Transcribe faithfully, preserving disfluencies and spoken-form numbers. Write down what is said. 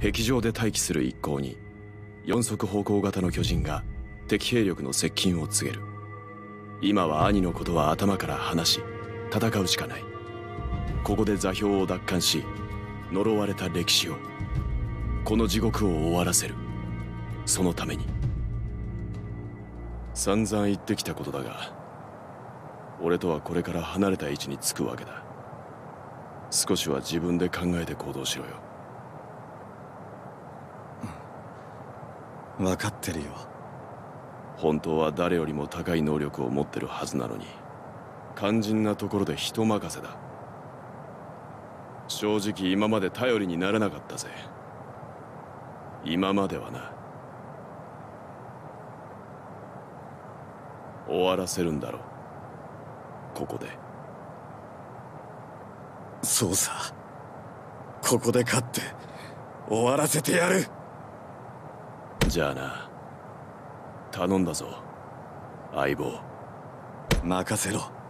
壁上で待機する一行に四足歩行型の巨人が敵兵力の接近を告げる。今は兄のことは頭から離し戦うしかない。ここで座標を奪還し呪われた歴史を、この地獄を終わらせる。そのために散々言ってきたことだが、俺とはこれから離れた位置につくわけだ。少しは自分で考えて行動しろよ。 分かってるよ。 本当は誰よりも高い能力を持ってるはずなのに、肝心なところで人任せだ。正直今まで頼りにならなかったぜ。今まではな。終わらせるんだろう、ここで。 そうさ、ここで勝って終わらせてやる。 じゃあな、頼んだぞ相棒。 任せろ。